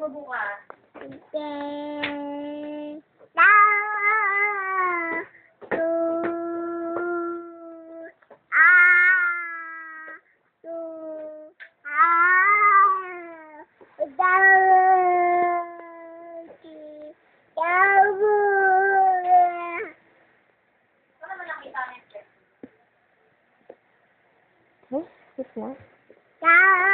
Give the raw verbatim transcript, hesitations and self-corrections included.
mo bukas? Okay. Da. Tu. Ah. Tu. Ah. Da. Ki. Yabu. Ano naman nakita niya? Oh, what's that? Da.